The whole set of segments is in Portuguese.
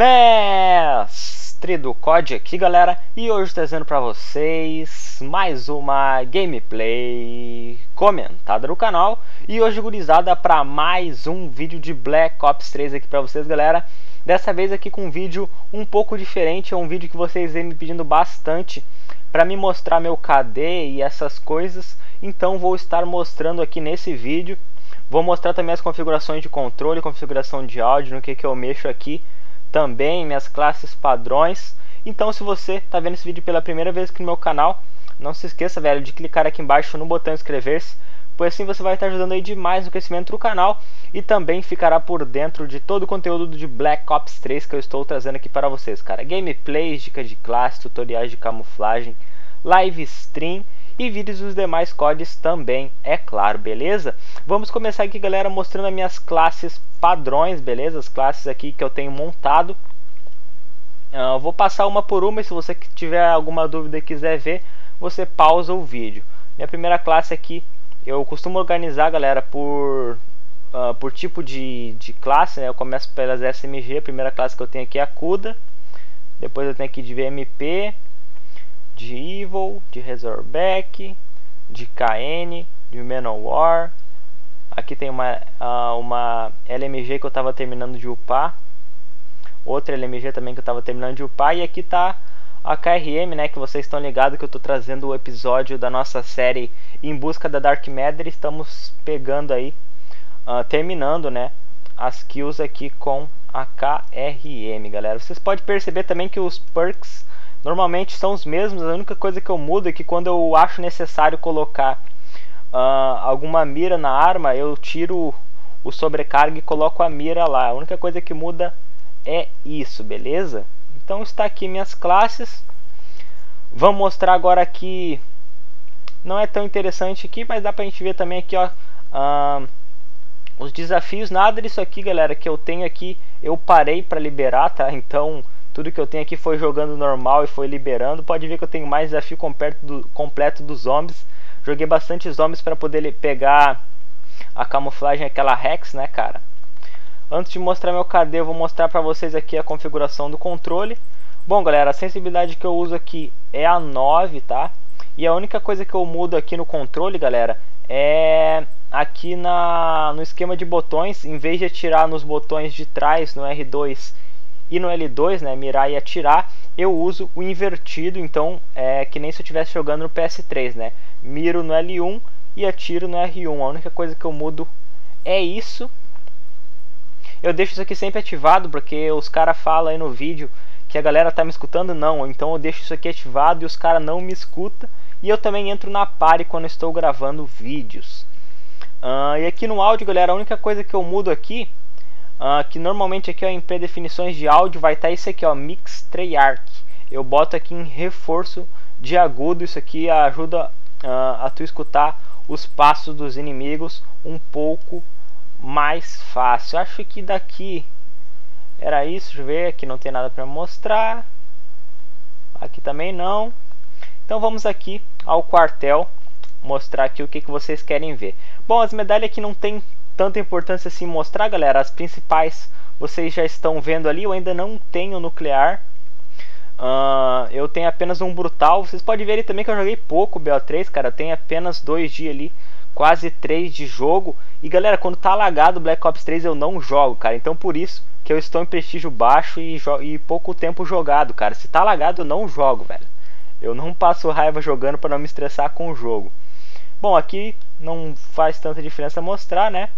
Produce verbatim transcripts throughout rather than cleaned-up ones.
Mestre do C O D aqui, galera, e hoje trazendo pra vocês mais uma gameplay comentada no canal. E hoje, gurizada, para mais um vídeo de Black Ops três aqui pra vocês, galera. Dessa vez aqui com um vídeo um pouco diferente, é um vídeo que vocês vêm me pedindo bastante para me mostrar meu K D e essas coisas. Então vou estar mostrando aqui nesse vídeo. Vou mostrar também as configurações de controle, configuração de áudio, no que, que eu mexo aqui. Também minhas classes padrões. Então, se você está vendo esse vídeo pela primeira vez aqui no meu canal, não se esqueça, velho, de clicar aqui embaixo no botão inscrever-se, pois assim você vai estar ajudando aí demais no crescimento do canal e também ficará por dentro de todo o conteúdo de Black Ops três que eu estou trazendo aqui para vocês, cara. Gameplays, dicas de classe, tutoriais de camuflagem, live stream e vídeos dos demais C O Ds também, é claro, beleza? Vamos começar aqui, galera, mostrando as minhas classes padrões, beleza? As classes aqui que eu tenho montado. Uh, vou passar uma por uma e se você tiver alguma dúvida e quiser ver, você pausa o vídeo. Minha primeira classe aqui, eu costumo organizar, galera, por, uh, por tipo de, de classe, né? Eu começo pelas S M G, a primeira classe que eu tenho aqui é a CUDA. Depois eu tenho aqui de V M P, de Evil, de Razorback, de K N, de Manowar. Aqui tem uma, uh, uma L M G que eu estava terminando de upar. Outra L M G também que eu estava terminando de upar. E aqui tá a K R M, né, que vocês estão ligados que eu estou trazendo o episódio da nossa série Em Busca da Dark Matter. Estamos pegando aí, uh, terminando, né, as kills aqui com a K R M, galera. Vocês podem perceber também que os perks normalmente são os mesmos. A única coisa que eu mudo é que quando eu acho necessário colocar uh, alguma mira na arma, eu tiro o sobrecarga e coloco a mira lá. A única coisa que muda é isso, beleza? Então está aqui minhas classes. Vamos mostrar agora aqui. Não é tão interessante aqui, mas dá pra gente ver também aqui, ó, uh, os desafios. Nada disso aqui, galera, que eu tenho aqui eu parei para liberar, tá? Então tudo que eu tenho aqui foi jogando normal e foi liberando. Pode ver que eu tenho mais desafio completo, do, completo dos zombies. Joguei bastante zombies para poder pegar a camuflagem, aquela Rex, né, cara? Antes de mostrar meu K D, eu vou mostrar para vocês aqui a configuração do controle. Bom, galera, a sensibilidade que eu uso aqui é a nove, tá? E a única coisa que eu mudo aqui no controle, galera, é aqui na, no esquema de botões. Em vez de atirar nos botões de trás, no R dois e no L dois, né, mirar e atirar, eu uso o invertido. Então é que nem se eu estivesse jogando no P S três, né? Miro no L um e atiro no R um. A única coisa que eu mudo é isso. Eu deixo isso aqui sempre ativado porque os caras falam aí no vídeo que a galera tá me escutando. Não, então eu deixo isso aqui ativado e os caras não me escutam. E eu também entro na party quando estou gravando vídeos. Uh, e aqui no áudio, galera, a única coisa que eu mudo aqui, Uh, que normalmente aqui, ó, em predefinições de áudio vai estar tá isso aqui, ó, Mix Treyarch. Eu boto aqui em reforço de agudo. Isso aqui ajuda uh, a tu escutar os passos dos inimigos um pouco mais fácil. Acho que daqui era isso. Deixa eu ver, aqui não tem nada para mostrar. Aqui também não. Então vamos aqui ao quartel mostrar aqui o que, que vocês querem ver. Bom, as medalhas aqui não tem tanta importância assim mostrar, galera. As principais vocês já estão vendo ali. Eu ainda não tenho nuclear. Uh, eu tenho apenas um brutal. Vocês podem ver ali também que eu joguei pouco B O três, cara. Tem apenas dois dias ali, quase três de jogo. E galera, quando tá lagado Black Ops três eu não jogo, cara. Então por isso que eu estou em prestígio baixo e, e pouco tempo jogado, cara. Se tá lagado eu não jogo, velho. Eu não passo raiva jogando para não me estressar com o jogo. Bom, aqui não faz tanta diferença mostrar, né?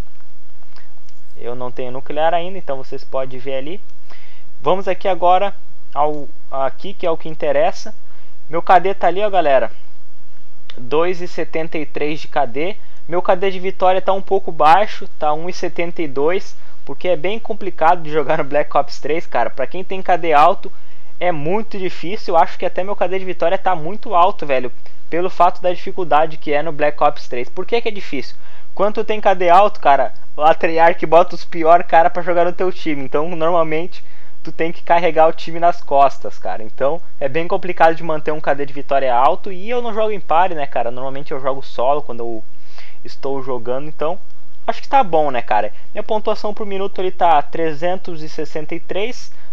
Eu não tenho nuclear ainda, então vocês podem ver ali. Vamos aqui agora ao aqui que é o que interessa. Meu K D tá ali, ó, galera. dois e setenta e três de K D. Meu K D de vitória tá um pouco baixo, tá um e setenta e dois, porque é bem complicado de jogar no Black Ops três, cara. Para quem tem K D alto é muito difícil. Eu acho que até meu K D de vitória tá muito alto, velho, pelo fato da dificuldade que é no Black Ops três. Por que que é difícil? Quando tu tem K D alto, cara, a Treyarch bota os piores cara para jogar no teu time. Então, normalmente, tu tem que carregar o time nas costas, cara. Então, é bem complicado de manter um K D de vitória alto. E eu não jogo em party, né, cara? Normalmente eu jogo solo quando eu estou jogando. Então, acho que tá bom, né, cara? Minha pontuação por minuto ali tá trezentos e sessenta e três.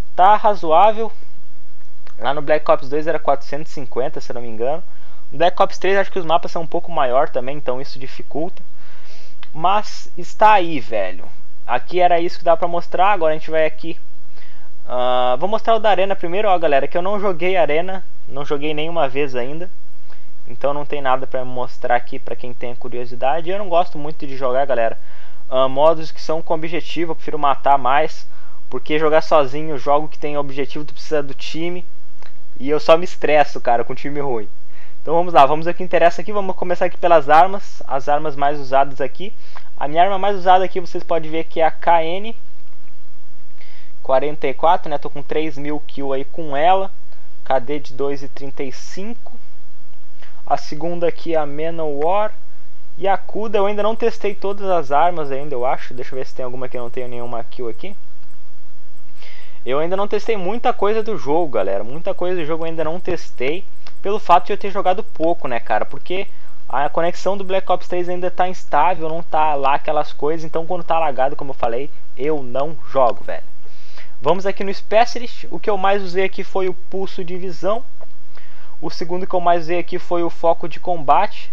tá razoável. Lá no Black Ops dois era quatrocentos e cinquenta, se eu não me engano. No Black Ops três acho que os mapas são um pouco maior também, então isso dificulta. Mas está aí, velho. Aqui era isso que dá pra mostrar. Agora a gente vai aqui. Uh, vou mostrar o da Arena primeiro, ó, galera. Que eu não joguei Arena. Não joguei nenhuma vez ainda. Então não tem nada pra mostrar aqui pra quem tem curiosidade. Eu não gosto muito de jogar, galera. Uh, modos que são com objetivo. Eu prefiro matar mais. Porque jogar sozinho, jogo que tem objetivo, tu precisa do time. E eu só me estresso, cara, com time ruim. Então vamos lá, vamos ao que interessa aqui. Vamos começar aqui pelas armas. As armas mais usadas aqui. A minha arma mais usada aqui, vocês podem ver que é a K N quarenta e quatro, né? Tô com três mil kills aí com ela. K D de dois e trinta e cinco. A segunda aqui é a Manowar. E a Kuda, eu ainda não testei todas as armas ainda, eu acho. Deixa eu ver se tem alguma que eu não tenho nenhuma kill aqui. Eu ainda não testei muita coisa do jogo, galera. Muita coisa do jogo eu ainda não testei. Pelo fato de eu ter jogado pouco, né, cara? Porque a conexão do Black Ops três ainda tá instável, não tá lá aquelas coisas. Então quando tá lagado, como eu falei, eu não jogo, velho. Vamos aqui no Specialist. O que eu mais usei aqui foi o Pulso de Visão. O segundo que eu mais usei aqui foi o Foco de Combate.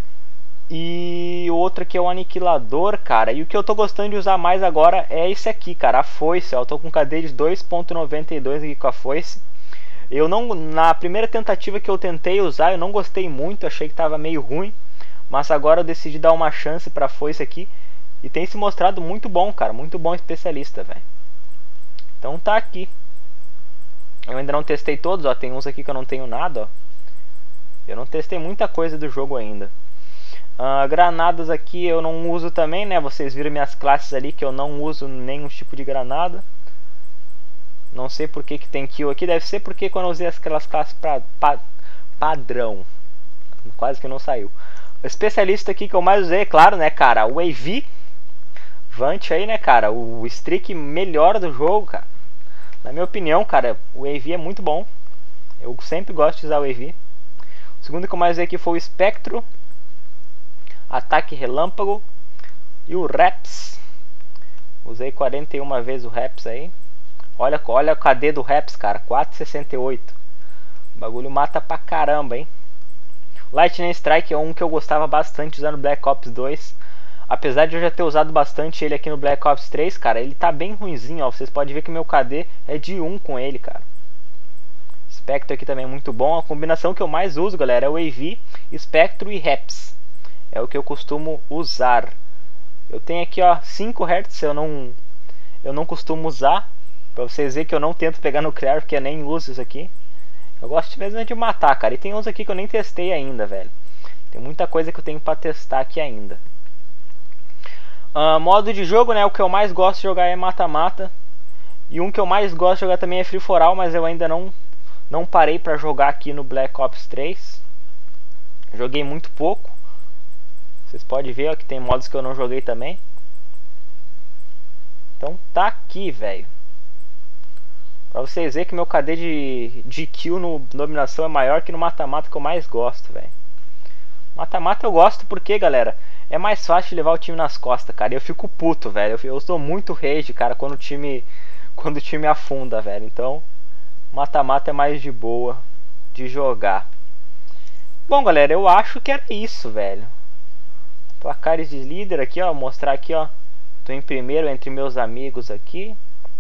E o outro aqui é o Aniquilador, cara. E o que eu tô gostando de usar mais agora é esse aqui, cara, a Foice. Ó. Eu tô com K D de dois ponto noventa e dois aqui com a Foice. Eu não, na primeira tentativa que eu tentei usar, eu não gostei muito, achei que tava meio ruim. Mas agora eu decidi dar uma chance pra Foice aqui. E tem se mostrado muito bom, cara, muito bom especialista, velho. Então tá aqui. Eu ainda não testei todos, ó, tem uns aqui que eu não tenho nada, ó. Eu não testei muita coisa do jogo ainda. Uh, granadas aqui eu não uso também, né? Vocês viram minhas classes ali que eu não uso nenhum tipo de granada. Não sei por que que tem kill aqui. Deve ser porque quando eu usei aquelas classes pra, pa, padrão. Quase que não saiu. O especialista aqui que eu mais usei, claro, né, cara? O A V. Vant aí, né, cara? O streak melhor do jogo, cara. Na minha opinião, cara, o A V é muito bom. Eu sempre gosto de usar o A V. O segundo que eu mais usei aqui foi o Espectro. Ataque Relâmpago. E o Reps. Usei quarenta e uma vezes o Reps aí. Olha, olha o K D do Reps, cara. quatro e sessenta e oito. O bagulho mata pra caramba, hein. Lightning Strike é um que eu gostava bastante usando no Black Ops dois. Apesar de eu já ter usado bastante ele aqui no Black Ops três, cara, ele tá bem ruinzinho, ó. Vocês podem ver que o meu K D é de um com ele, cara. Spectre aqui também é muito bom. A combinação que eu mais uso, galera, é o A V, Spectro e Reps. É o que eu costumo usar. Eu tenho aqui, ó, cinco hertz, eu não, eu não costumo usar. Pra vocês verem que eu não tento pegar nuclear, porque eu nem uso isso aqui. Eu gosto mesmo de matar, cara. E tem uns aqui que eu nem testei ainda, velho. Tem muita coisa que eu tenho pra testar aqui ainda. Uh, modo de jogo, né? O que eu mais gosto de jogar é mata-mata. E um que eu mais gosto de jogar também é Free for All, mas eu ainda não, não parei pra jogar aqui no Black Ops três. Joguei muito pouco. Vocês podem ver, ó, que tem modos que eu não joguei também. Então tá aqui, velho. Pra vocês verem que meu K D de, de kill no dominação é maior que no mata-mata, que eu mais gosto, velho. Mata-mata eu gosto porque, galera, é mais fácil de levar o time nas costas, cara. E eu fico puto, velho. Eu, eu sou muito rage, cara, quando o time, quando o time afunda, velho. Então, mata-mata é mais de boa de jogar. Bom, galera, eu acho que era isso, velho. Placares de líder aqui, ó. Mostrar aqui, ó. Tô em primeiro entre meus amigos aqui.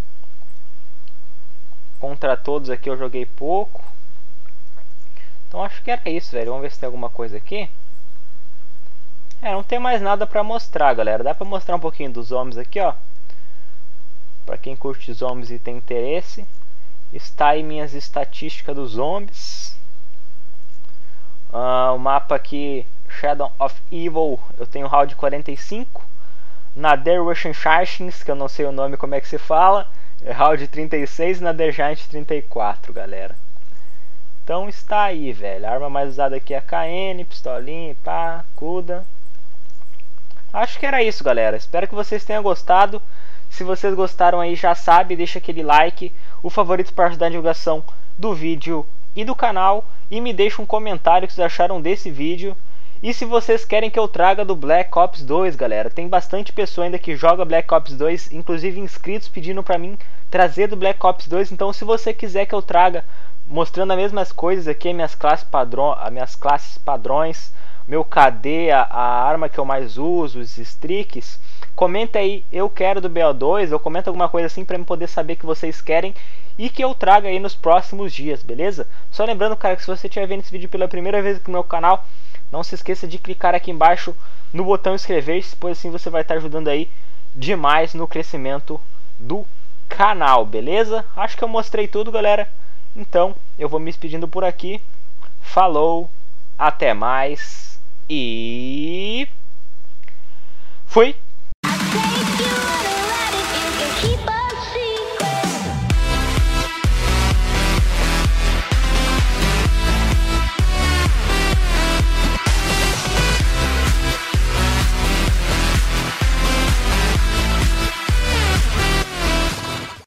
Contra todos aqui eu joguei pouco. Então acho que era isso, velho. Vamos ver se tem alguma coisa aqui. É, não tem mais nada pra mostrar, galera. Dá pra mostrar um pouquinho dos zombies aqui, ó. Pra quem curte zombies e tem interesse. Está aí minhas estatísticas dos zombies. Uh, o mapa aqui, Shadow of Evil, eu tenho round quarenta e cinco. Na The Russian Chargings, que eu não sei o nome como é que se fala, é round trinta e seis. E na The Giant trinta e quatro, galera. Então está aí, velho. A arma mais usada aqui é a K N, pistolinha, pá, Kuda. Acho que era isso, galera. Espero que vocês tenham gostado. Se vocês gostaram aí, já sabe, deixa aquele like, o favorito para ajudar a divulgação do vídeo e do canal. E me deixa um comentário o que vocês acharam desse vídeo. E se vocês querem que eu traga do Black Ops dois, galera, tem bastante pessoa ainda que joga Black Ops dois, inclusive inscritos pedindo pra mim trazer do Black Ops dois. Então se você quiser que eu traga mostrando as mesmas coisas aqui, minhas classes, padrão, as minhas classes padrões, meu K D, a, a arma que eu mais uso, os streaks, comenta aí, eu quero do B O dois, ou comenta alguma coisa assim pra eu poder saber que vocês querem e que eu traga aí nos próximos dias, beleza? Só lembrando, cara, que se você estiver vendo esse vídeo pela primeira vez aqui no meu canal, não se esqueça de clicar aqui embaixo no botão inscrever-se, pois assim você vai estar ajudando aí demais no crescimento do canal, beleza? Acho que eu mostrei tudo, galera. Então, eu vou me despedindo por aqui. Falou, até mais e fui!